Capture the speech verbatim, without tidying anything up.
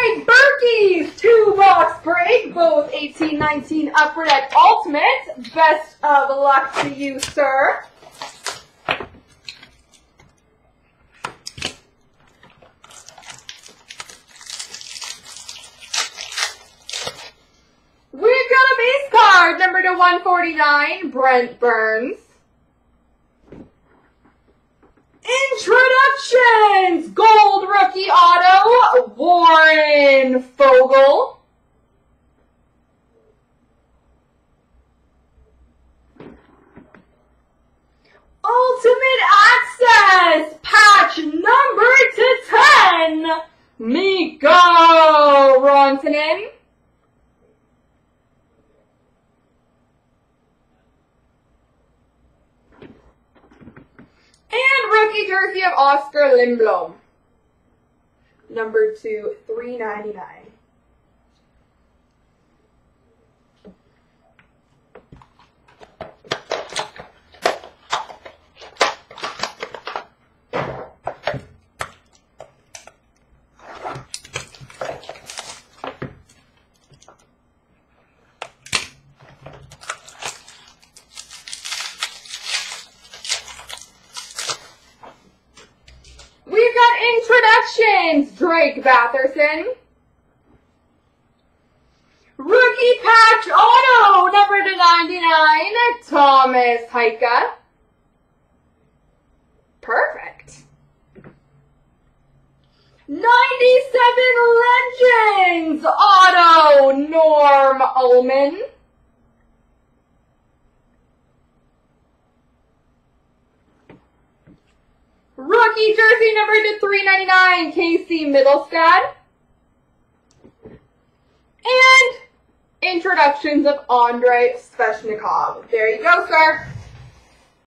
right, Burkey's two-box break, both eighteen nineteen Upper Deck Ultimate. Best of luck to you, sir. We've got a base card, number to one forty-nine, Brent Burns. Introductions! Gold rookie auto, Warren Fogle. Ultimate Access, patch number to ten, Mikko Rantanen. And rookie jersey of Oscar Lindblom, number two, three ninety-nine. We've got introductions, Drake Batherson. Rookie patch auto, number to ninety-nine, Thomas Heika. Perfect. ninety-seven Legends auto, Norm Ullman. Rookie jersey number to three ninety-nine, Casey Middlestad. And introductions of Andrei Svechnikov. There you go, sir.